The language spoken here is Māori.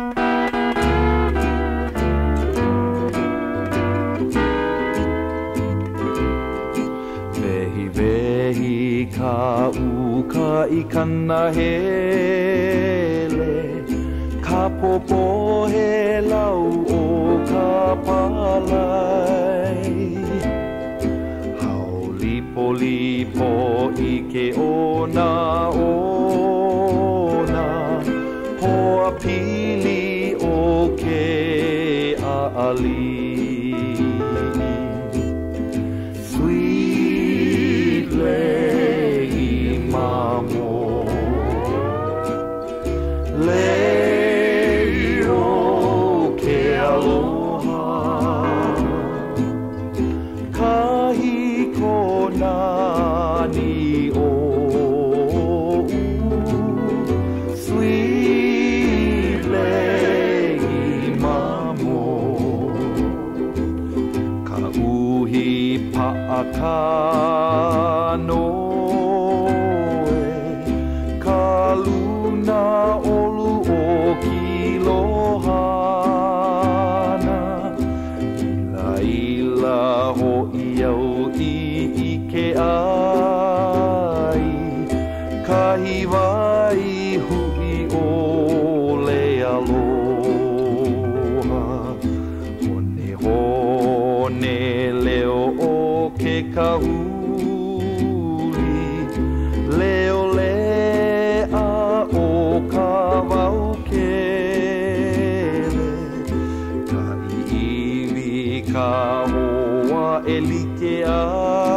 Vehi ka uka I kana hele Ka popo he lau o ka palai Hau lipo lipo I ke ona ona Hoa pili o ke aali Kanoe ka luna olu o kilohana Ila ho iau I ke ai Ka hiwai hui o le aloha Hone hone leo o ke kahuli Leo lea o ka waukele Ka iwi ka hoa e like ai